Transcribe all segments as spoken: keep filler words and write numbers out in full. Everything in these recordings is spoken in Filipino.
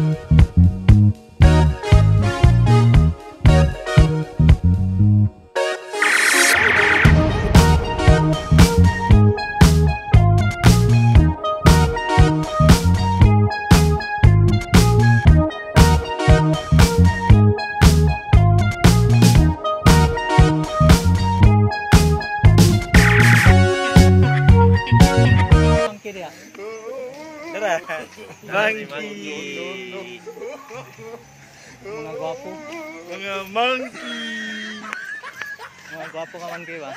Monkey. Mga gwapo. Mga monkey. Mga gwapo ka monkey ba?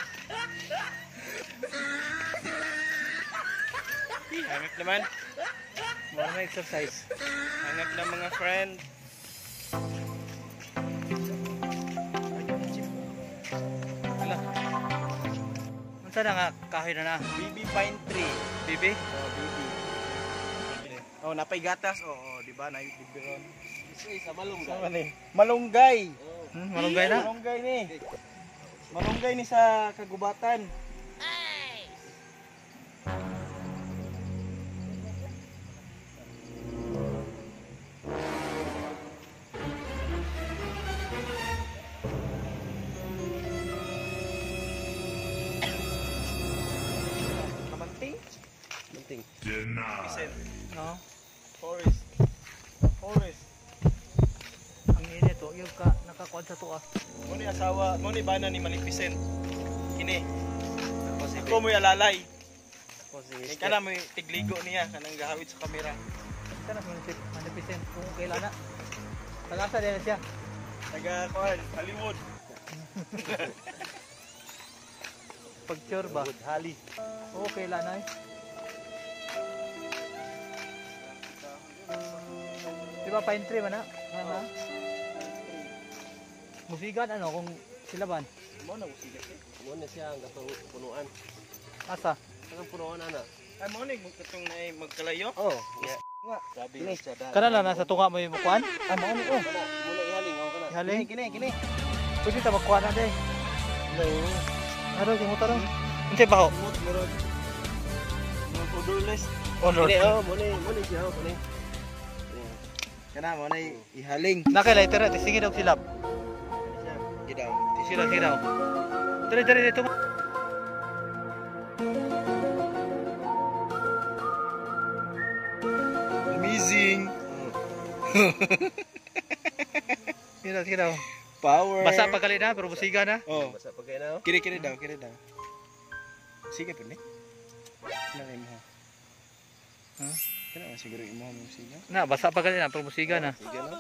Hangat naman. Mga na exercise. Hangat na mga friend. Wala. Unsa na nga kahoy na na? B B Pine Tree. Bibi? Oh, B B. Oh, napay gatas. Oo, oh, oh, di ba? Nay bibiron. Isa sa malunggay. Sama ni. Malunggay. Hmm, malunggay na? Malunggay ni. Malunggay ni sa kagubatan. Kamanting. Penting. Isend. No. Forest. Forest. Ang init oh, yung ka nakakuan sa tuwa. Mo ni asawa, mo ni bana ni Maleficent. Kini. Ako si Ako mo alalay. Ako si Kay kana mo tigligo niya kanang gahawid sa kamera. Kana manipis, manipisen kung kailan na. Tagasa din siya. Taga kuan, Hollywood. Picture ba? Good Hali. Oo, kailan na eh. Di ba pine tree man na? Ano? Musigan ano kung silaban? Mo na usigat eh. Muna siya ang gatong punuan. Asa? Ang punuan ana. Ay mo ni katong na magkalayo. Oh, yeah. Nga. Sabi ni siya dahil. Kana lang nasa tunga mo yung mukuan? Ay mo ni oh. Kana, muna ihaling ako kana. Haling. Kini kini. Pwede ta makuha na day. Hello. Ano yung motor? Unsay baho? Mut murod. Mo pudules. Honor. Kini oh, muna muna siya oh kani. Kana mo na ihaling. Nakay lighter at sige daw silap. Gidaw. Sila sila. Dali dali dito. Amazing. Sila sila. Power. Basa pa gali na pero busiga na. Oh. Basta pa kayo na oh. Kiri kiri daw, kiri daw. Sige pa ni. Kana imo. Ha? Kana siguro imo mo siga. Na basa pa gali na pero busiga na. Sige na.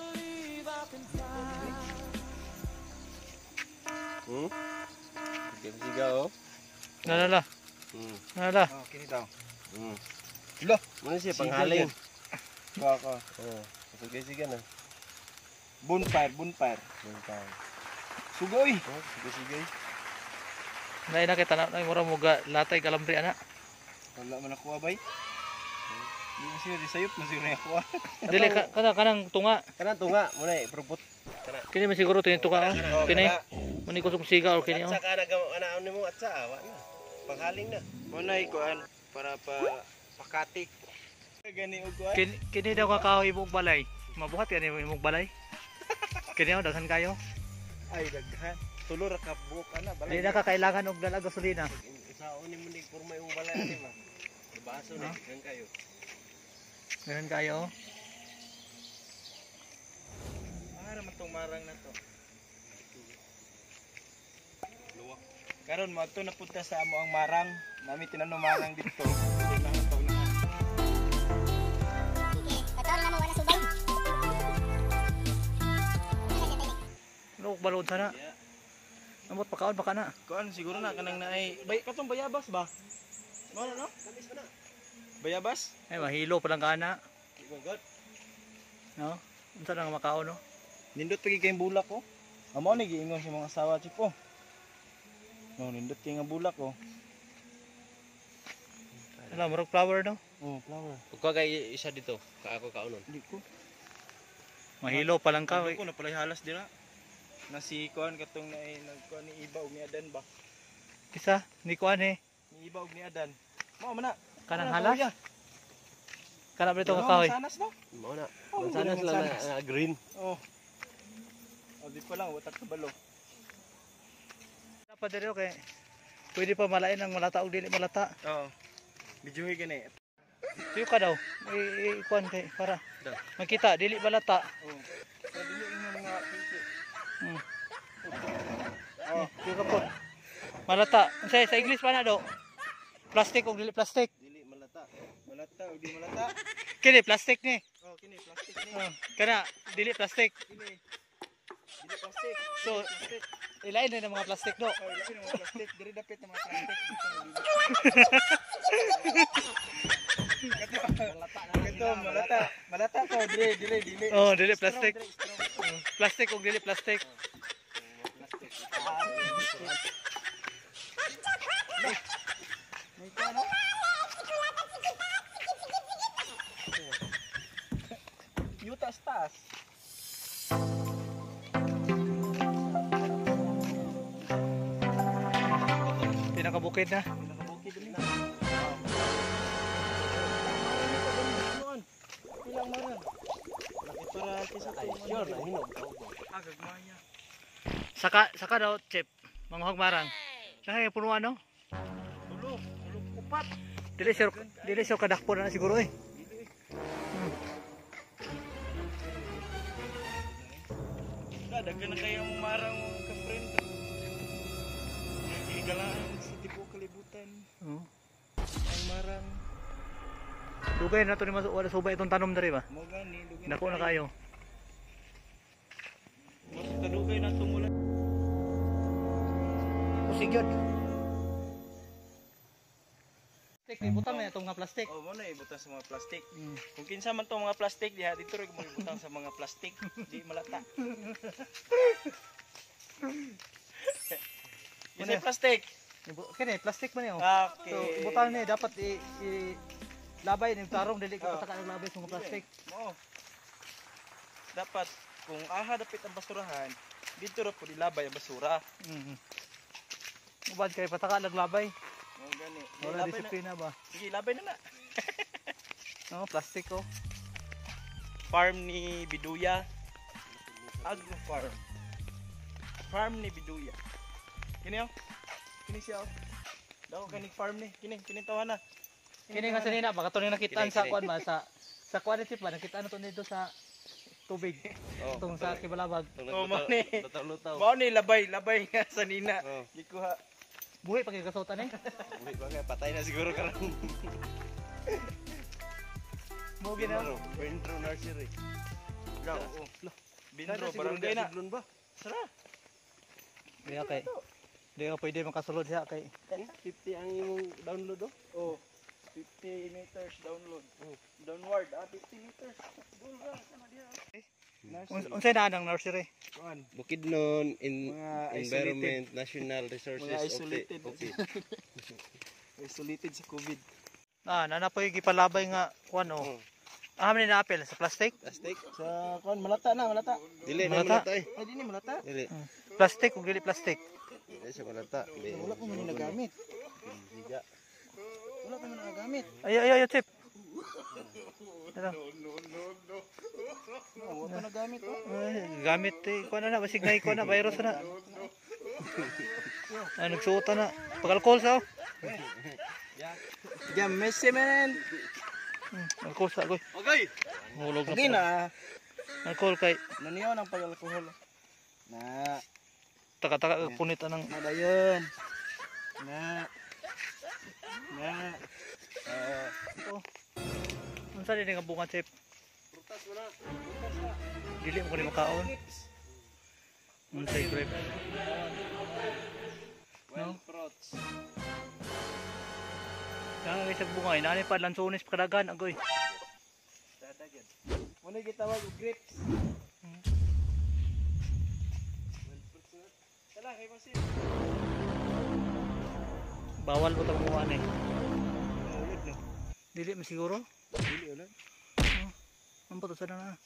Hmm? Sige sige oh. Nalala. Hmm. Nalala. Oh, kini daw. Hmm. Lo, Muna siya Sige, panghaling. ka ka. Oh. Sige sige na. Bonfire, bonfire. Bintang. Sugoy. Oh, sige sige. Nay na kita na mura mo ga latay kalambre ana. Wala man ako abay. Di mo siya di sayop mo siya ako. Dili ka kana kanang tunga. Kana tunga muna ipropot. Kana. Kini man siguro tin tunga. Oh. Kini muni ko musiga or kini oh. At saka nagawa ana ano mo at sa awa na. Panghaling na. Mo na ikuan para pa pakatik. Gani og kuan. Kini kini daw ka kahoy imong balay. Mabuhat kani imong balay. Kini oh daghan kayo. Ay daghan. Tulo ra ka buok ana Dili balay. na ka kailangan og dala gasolina. Isa o ni mo ni porma yung balay ani ba. Ibaso ni gan kayo. Meron kayo. Para man tong marang na to. Luwak. Karon mo adto na punta sa amo ang marang. Nami tinanong marang dito. Taon na. Ano balod sana? Amot pakaon baka na. Kuan siguro na kanang naay bay katong bayabas ba? Mo na no? Bayabas? Ay mahilo pa lang kana. Oh God. No? Unsa nang makaon no? Nindot pagi kay bulak ko. Amo ni giingon sa mga asawa tipo. No, nindot kay nga bulak ko. Ala murag flower no? Oh, flower. Pagka kay isa dito, ka ako kaunon. Di ko. Mahilo pa lang ka. Ka ko na pala halas dira. Na si kuan katong naay nagkuan ni Iba ug ni Adan ba? Kisa ni kuan eh. Ni Iba ug ni Adan. Mao man na. Kanang Ano, halas. kuya? Kana ba ito Ano, kakahoy? mansanas no? Mo na. Oh, Mansanas wala lang mansanas. na, na green. Oh. Oh, di pa lang watak kabalo. Dapat diri kay pwede pa malain ang malata og dili malata. Oo. Bijuhi gani. Tuyo ka daw. I ikuan kay para Daw. makita dili balata. Oh. Sa dili yung mga pinti. Hmm. Oh. Tuyo ka po. Malata. Unsay sa English pa na do? Plastic og dili plastic. Dili malata. Malata o di malata. Kini plastic ni. Oh, kini plastic ni. Oh, kana dili plastic. Kini. Dili plastic. So Plastic. ilain na ng mga plastic do. Oh, ilain ang mga plastic. Diri dapit ang mga plastic. Ito, malata. Malata to, dili, dili, dili. Oh, dili plastic. Strong, dili, strong. Plastic og dili plastic. Plastic. May ito, ano? Yutas tas. Pinakabukid na. Nakabukid din na. Ilang maran? Laki para kisa Ay, sure na hinog. Ah, gagmaya. Saka saka daw chip. Manguhag marang. Saka yung punuan no? Tulo, tulo upat. Dili sir, dili sir kadakpo na siguro eh. Dili. Hmm. Daghan na kayong marang ka friend. Gigalaan sa tibuok kalibutan. Oh. Ang marang Dugay na to ni mas wala subay itong tanom diri ba? mo gani dugay. Nako na kayo. Mas kadugay na tumulan. Kusig yun. Plastic, ibutang na itong mga plastic. Oh, mo na ibutang sa mga plastic. Mm. Kung kinsa man tong mga plastic diha dito rin mo ibutang sa mga plastic. Di malata. Kasi plastic. Ibu- Kini plastic man yun. Okay. So ibutang ni dapat i, i labay ni tarong dili ka Oh. pataka ng labay sa mga plastic. Mo. Dapat kung aha dapit ang basurahan, dito ra pud ilabay ang basura. Mhm. Ubad kay pataka ng labay. Mo gani. Wala Labay na. disiplina ba? Sige, labay na na. No, plastic oh. Farm ni Biduya. Agro farm. Farm ni Biduya. Kini oh. Kini siya oh. Daw kanig farm ni. Kini kini tawa na. Kini nga sanina baka to ni nakitaan Kini, sa kini. kuan ba sa sa kuan chip ba nakita na to dito sa tubig. Oh, Itong sa Kibalabag. Oh, mani. Lutaw-lutaw. Mao ni labay, labay nga sa nina. Oh. Gikuha. Buhi pag ikasutan eh. Uy, bagay patay na siguro karon. Mo gina. Bentro nursery. Gaw. Binro barangay na. Siblon ba? Sara. Diya kay. Di ka pwede makasulod siya kay. fifty ang imong download oh. Oh. fifty meters download. Oh. Downward ah fifty meters. Dulga sama dia. Un- Unsay na ang nursery? Kuan. Bukidnon in Mga Environment National Resources Mga of the isolated. okay. Isolated sa COVID. Ah, nana po yung gipalabay nga kuan oh. Oh. Ah, man na apel sa plastic. Plastic. Sa kuan malata na, malata. Dili na Malata. malata eh. Ay dinhi malata. Dili. Plastic ug dili plastic. Dili sa malata. Dili. Wala ko man nagamit. Siga. Wala ko man nagamit. Ay ay ay chip. Ano? Oh, wala ko nagamit oh. Ay, gamit eh. Kuan na na basig na iko na virus na. Ah, nagsuota na. Pag-alcohol sa. oh. Jam Messi man. Hmm, alcohol sa goy. Okay. Hulog na. Okay po. na. Alcohol kay Naniyo ng pag-alcohol. Na, taka-taka punit anang na dayon. Na. Na. uh, ito. Unsa din nga bunga chip? Prutas mo na. Dili mo ko ni makaon. Unsay grape? No? Fruits. Kaya nga isang bunga, inanay pa lansones pa kadagan agoy. Dadagan. Muna gitawag og grapes. Well, fruits na. Tala kay Masin. Bawal mo tang bunga ni. Ulod no. Dili mo siguro? Dili ulod. Ang pato sa na.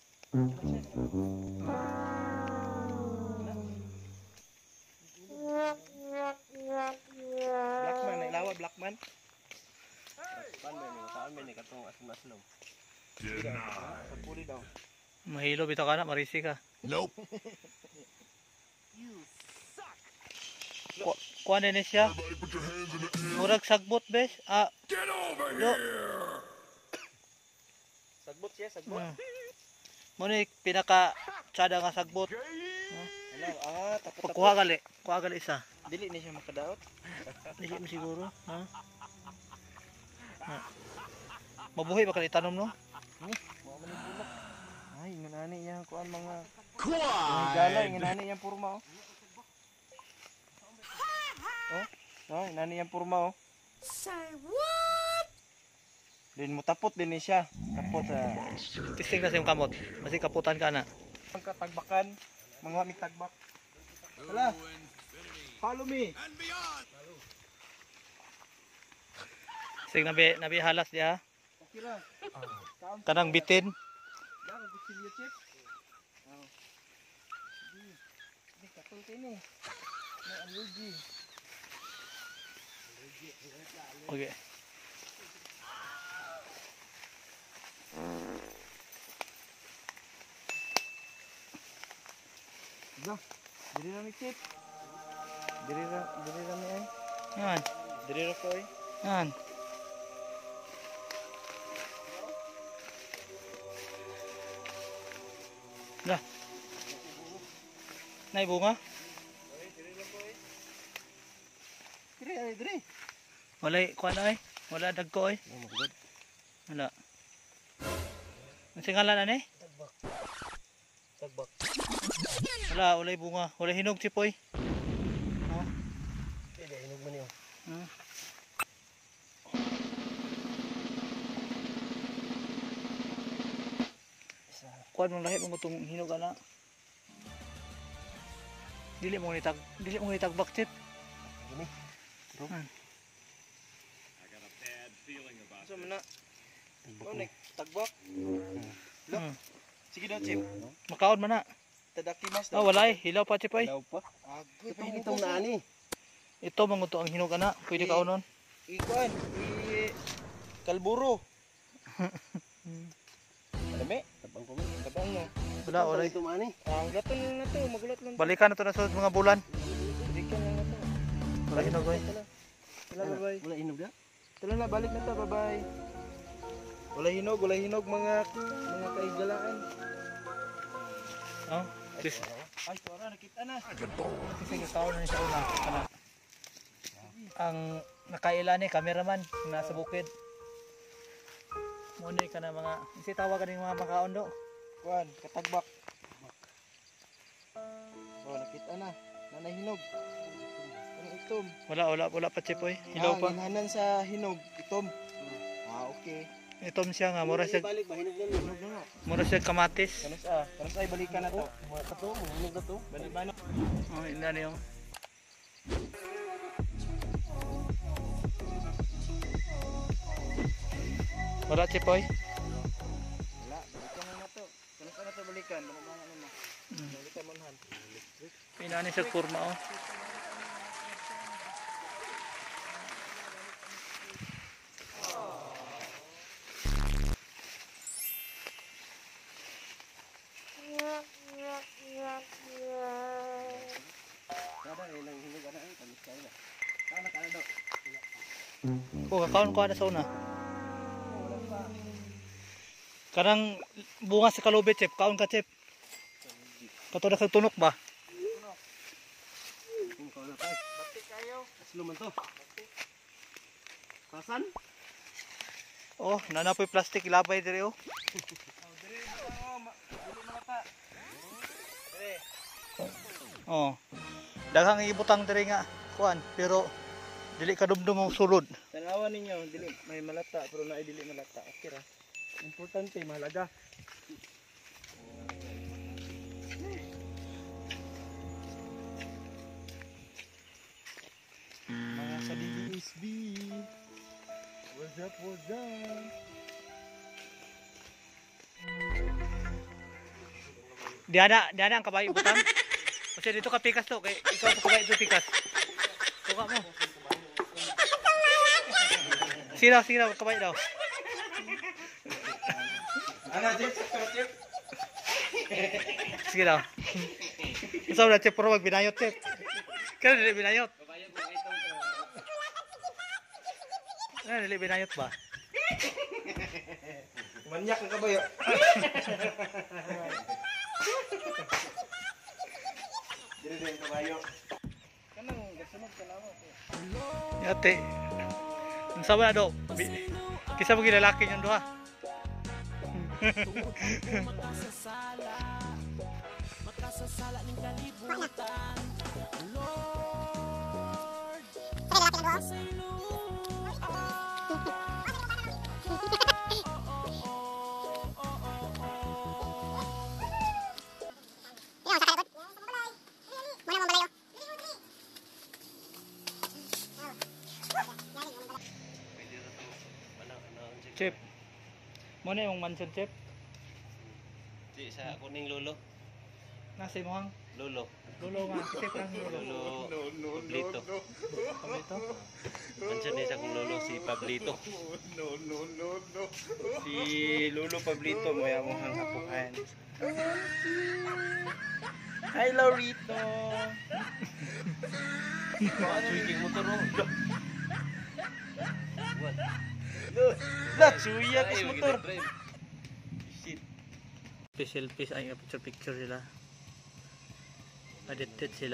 Blackman, nailawa Blackman. Pan man ni, saan man ni katong asim-aslom. Puli daw. Mahilo bitaw ka na, marisi ka. Nope. Ku kuha na siya. Murag sagbot, bes. Ah, Get over yo. Sagbot siya, sagbot. Hmm. Muna yung pinaka tsada nga sagbot. Ala, ah, tapos Pagkuha gali, kuha gali isa. dili ni siya makadaot. Dili mo siguro, ha? Ha. Mabuhay ba ka itanom no? Mo man yung bulak. Ay, nganani yang kuan mga Quiet. galay, nganani yang purma oh. Oh, oh, nani yang purma oh. Say what? Din mo tapot din ni siya. Tapot sa Tisting na sa yung kamot. Kasi kaputan ka na. ang katagbakan, mga mi tagbak. Hala. Follow me. Sige nabi, nabi halas diha. Okay ra. Kanang bitin. Daw gusto niyo chip. Oh. Di katul kini. May allergy. Okay. Dah. Diri ra mi chip. Diri ra, diri ra mi ay. Yan. Diri ra ko ay. Yan. Dah. Nay bunga? Diri ay diri. Walay kuan ay. Wala dagko ay. Wala. Ang singalan ani? Tagbak. Wala, walay bunga. Walay hinog sipoy. Oh. Dili inog man yo. Hmm. Kuan mong lahi mong utong hinog ana. Dili mo ni tag, dili mo ni tagbak chip. Ini. Hmm. So mana? Oh, nek tagbak. Hmm. Sige daw chip. Makaon man na. Tadakimas Ah, wala eh. Hilaw pa chip ay. Daw pa. Agoy pa itong naani. Ito mga uto ang hinog ana. Pwede ka unon. Ikuan, i kalburo. Dami, tabang ko. Tabang no. Wala, wala. Ito mani. Ang gaton na to, magulat lang. Balikan na to na sa mga bulan. Balikan lang na to. Wala hinog ay. Wala bye-bye. Wala inog na? Tala na balik na to, bye-bye. Wala hinog, wala hinog mga mga kaigalaan. Oh, this. Ay, tuara nakita na. Kasi taon na siya una. Kana. Ang nakaila ni cameraman nasa bukid. Muna ka na mga isi tawagan ng mga makaon do. Kuan, katagbak. Oh, nakita na. Nanay hinog. Ano itom? Wala wala wala pa chipoy. Hilaw Ah, pa. ginhanan sa hinog, itom. Ah, okay. Itom siya nga mura siya Balik ba? Hinog na Hinog na nga. mura siya kamatis. Kanos ah, kanos ay balikan na to. Mga kato, mga hinog na to. Balik ba no? Oh, ina niyo. Wala chipoy. Wala, balikan na na to. Kanos na to balikan, balik ba ano na. Balikan mo han. Pinani sa kurma oh. Kada ilang hinog ana ay tamis kayo na. Kana kana daw. Oh, kakaon ko na sa una. Karang bunga sa kalubit chip, kaon ka chip. Kato na kag tunok ba? Kung kaw na tay. Bati kayo. Aslo man to. Kasan? Oh, nanapoy plastic ilabay diri oh. Oh, dire na oh, ma- dili malata. Dire. Oh. Daghang ibutang diri nga kuan, pero dili kadumdum ang sulod. Tanawan ninyo, dili may malata pero naay dili malata. Okay ra. Importante mahalaga. Mga sa D S B. What's up, what's up? Diana, diana ang kabayo butang. Kasi dito ka pikas to, kay ikaw sa kabayo dito pikas. Tuka mo. Siraw, siraw, kabayo daw. Ano, Chip? Chip? Sige daw. Isa na chip pero wag binayot chip. Kaya dili binayot. Ah, dili binayot ba? Manyak ang kabayo. Dili din kabayo. Kanang gasunod ka naman. Yate. Ang sabi na do. bi- Kisa mo gilalaki yung duha. Chip. Mo na yung mansion chip. Di sa kuning lolo. Nasa mo hang Lolo. lulo nga chip ang lulo. Lolo. Pablito. Pablito. Mansan ni sa kong lolo si Pablito. Si Lolo Pablito mo yung mong hapukan. Hi, Laurito! Swinging motor mo. What? Lah, suya kas motor. Shit. Special piece ay picture picture sila. Addicted sila.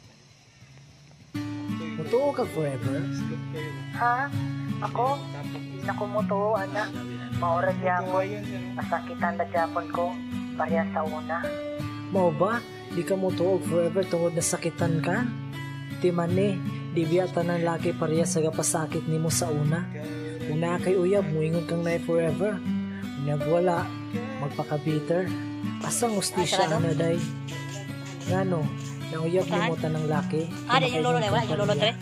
Mutuo ka forever? Ha? Ako? Nakumutuo, anak. Maura gyapon. Masakitan na gyapon ko. Pareha sa una. Mao ba? Di ka mutuo forever tungod na sakitan ka? Di man ni, di biya tanan laki pareha sa gapasakit nimo sa una. Una kay uyab, muingon kang na forever. Unyag wala, magpaka-bitter. Asang ustisya na day. Ngano, nauyab ni mo tanang laki. Ah, di yung lolo na, wala yung lolo tre.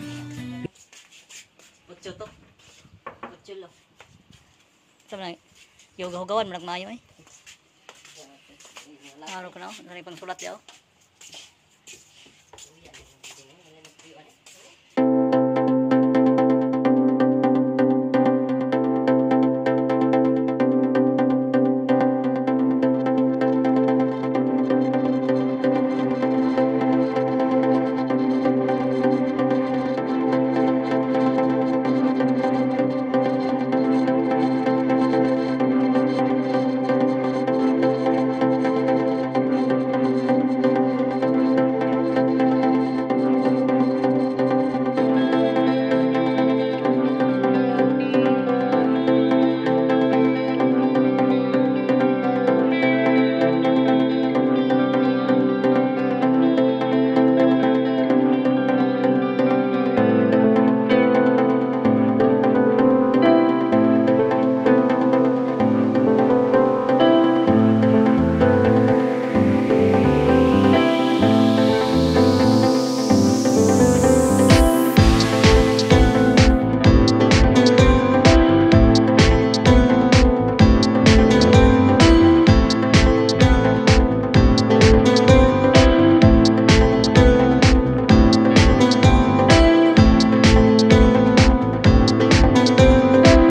Utso to. Utso lo. Sama na, yung gawan mo nagmayo eh. Araw ko na, oh. Nari pang sulat yaw.